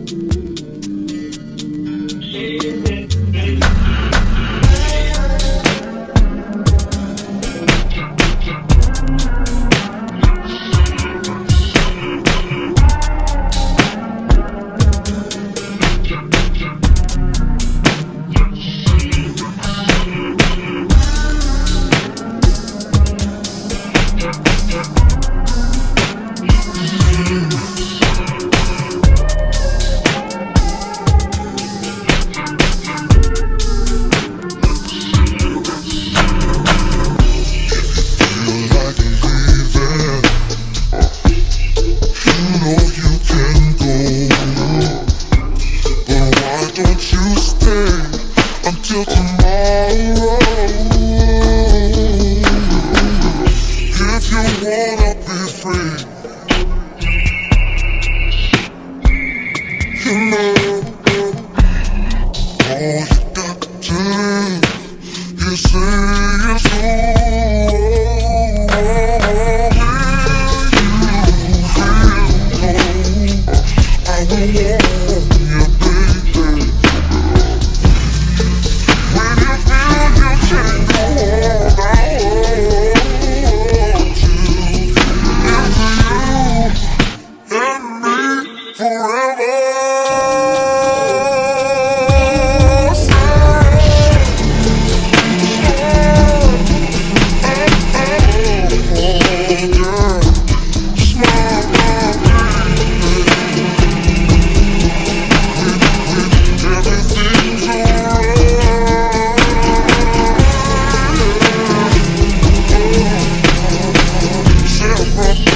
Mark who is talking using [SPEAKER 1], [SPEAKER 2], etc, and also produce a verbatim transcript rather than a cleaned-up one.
[SPEAKER 1] Until tomorrow. If you wanna be free, you know, all you got to do is say it's all. Will you feel cold? I will warm you, baby. From